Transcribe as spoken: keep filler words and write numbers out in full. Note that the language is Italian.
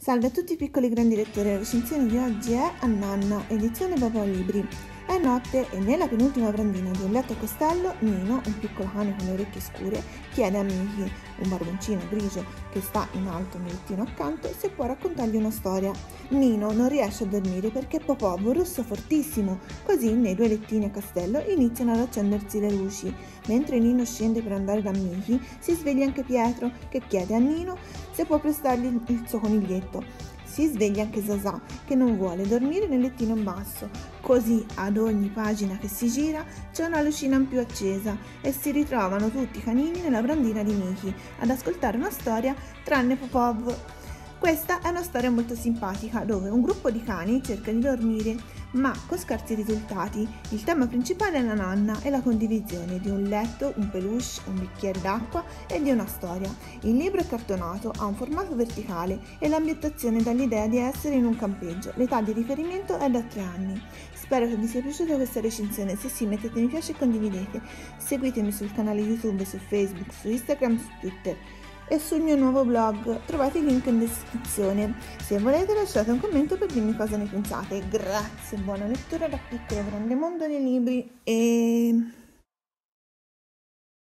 Salve a tutti i piccoli e grandi lettori, la recensione di oggi è A Nanna, edizione Babò Libri. È notte e nella penultima brandina di un letto a costello, Nino, un piccolo cane con le orecchie scure, chiede a Michi, un barboncino grigio che sta in alto nel lettino accanto, se può raccontargli una storia. Nino non riesce a dormire perché Popò russa fortissimo, così nei due lettini a castello iniziano ad accendersi le luci. Mentre Nino scende per andare da Michi, si sveglia anche Pietro, che chiede a Nino se può prestargli il suo coniglietto. Si sveglia anche Zazà, che non vuole dormire nel lettino in basso. Così, ad ogni pagina che si gira, c'è una lucina in più accesa e si ritrovano tutti i canini nella brandina di Michi ad ascoltare una storia tranne Popov. Questa è una storia molto simpatica dove un gruppo di cani cerca di dormire ma con scarsi risultati. Il tema principale è la nanna e la condivisione di un letto, un peluche, un bicchiere d'acqua e di una storia. Il libro è cartonato, ha un formato verticale e l'ambientazione dà l'idea di essere in un campeggio. L'età di riferimento è da tre anni. Spero che vi sia piaciuta questa recensione, se sì mettete mi piace e condividete. Seguitemi sul canale YouTube, su Facebook, su Instagram, su Twitter e sul mio nuovo blog, trovate il link in descrizione. Se volete lasciate un commento per dirmi cosa ne pensate. Grazie, buona lettura da piccolo grande mondo dei libri e...